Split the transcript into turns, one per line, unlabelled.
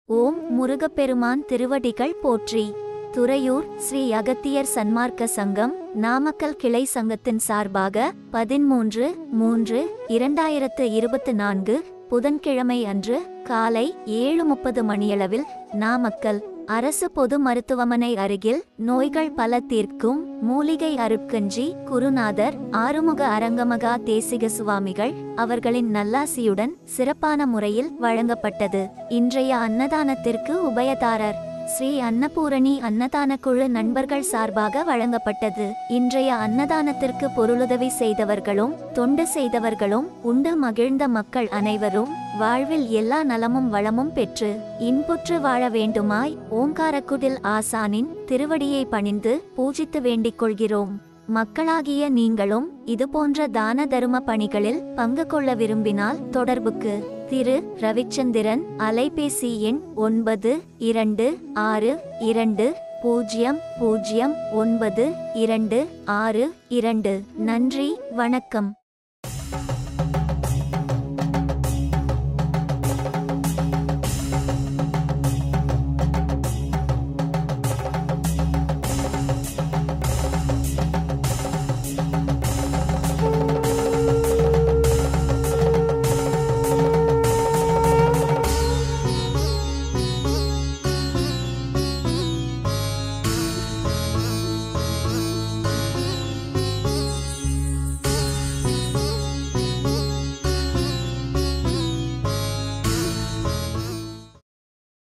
ஓம் முருகப்பெருமான் திருவடிகள் போற்றி. துறையூர் ஸ்ரீ அகத்தியர் சன்மார்க்க சங்கம் நாமக்கல் கிளை சங்கத்தின் சார்பாக 13/3/2024 புதன்கிழமை அன்று காலை 7:30 மணியளவில் நாமக்கல் அரசு பொது மருத்துவமனை அருகில் நோய்கள் பல தீர்க்கும் மூலிகை அருட்கஞ்சி குருநாதர் ஆறுமுக அரங்கமகா தேசிக சுவாமிகள் அவர்களின் நல்லாசியுடன் சிறப்பான முறையில் வழங்கப்பட்டது. இன்றைய அன்னதானத்திற்கு உபயதாரர் ஸ்ரீ அன்னபூரணி அன்னதான குழு நண்பர்கள் சார்பாக வழங்கப்பட்டது. இன்றைய அன்னதானத்திற்கு பொருளுதவி செய்தவர்களும் தொண்டு செய்தவர்களும் உண்டு மகிழ்ந்த மக்கள் அனைவரும் வாழ்வில் எல்லா நலமும் வளமும் பெற்று இன்புற்று வாழ வேண்டுமாய் ஓங்காரக்குடில் ஆசானின் திருவடியை பணிந்து பூஜித்து வேண்டிக் கொள்கிறோம். மக்களாகிய நீங்களும் இதுபோன்ற தான தரும பணிகளில் பங்கு கொள்ள விரும்பினால் தொடர்புக்கு திரு ரவிச்சந்திரன், அலைபேசி எண் 92200962. நன்றி, வணக்கம்.